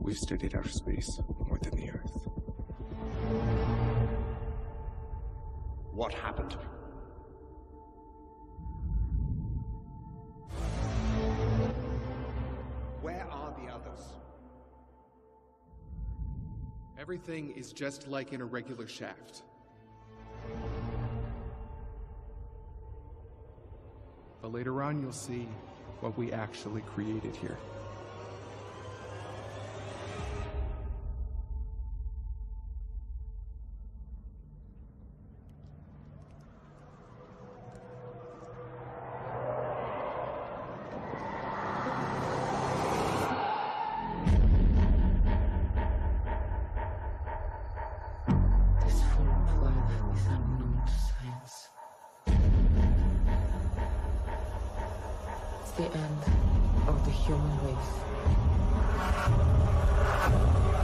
We've studied outer space more than the Earth. What happened? Where are the others? Everything is just like in a regular shaft. But later on, you'll see what we actually created here. This form of life is unknown to science. It's the end of the human race.